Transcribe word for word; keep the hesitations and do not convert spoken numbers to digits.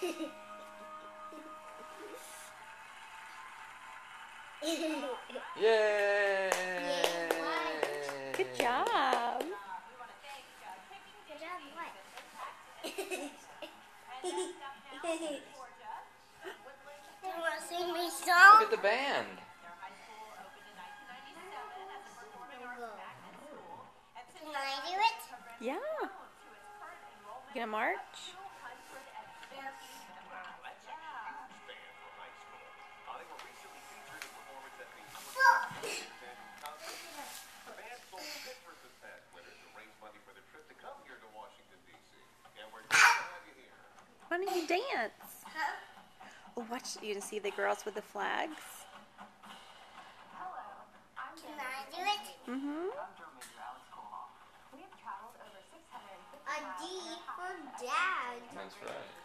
Yay! Good job. Good job, what? You want to sing me song? Look at the band. Can I do it? Yeah. You gonna march? Why don't you dance? Huh? Oh, watch you to see the girls with the flags. Can I do it? Mm-hmm. A D for Dad. That's right.